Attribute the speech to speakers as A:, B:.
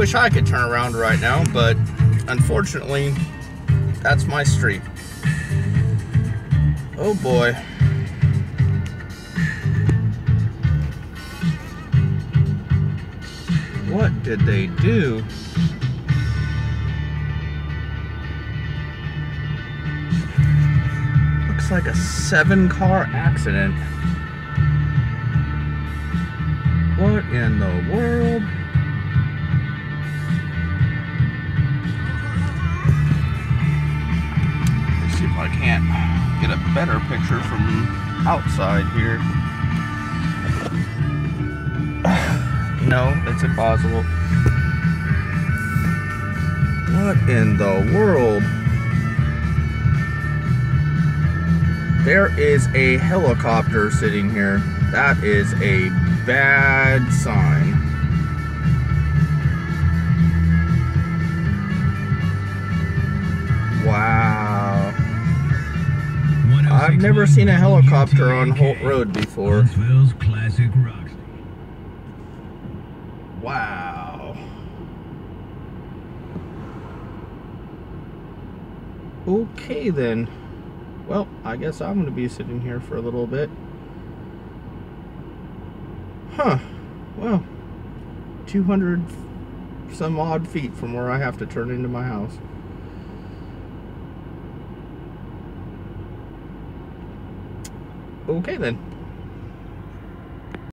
A: wish I could turn around right now, but unfortunately, that's my street. Oh boy. What did they do? Looks like a 7-car accident. What in the world? Let's see if I can't get a better picture from outside here. No, it's impossible. What in the world? There is a helicopter sitting here. That is a bad sign. Wow. I've never seen a helicopter on Holt Road before.
B: Classic rock.
A: Wow. Okay then. Well, I guess I'm going to be sitting here for a little bit. Huh. Well, 200 some odd feet from where I have to turn into my house. Okay then.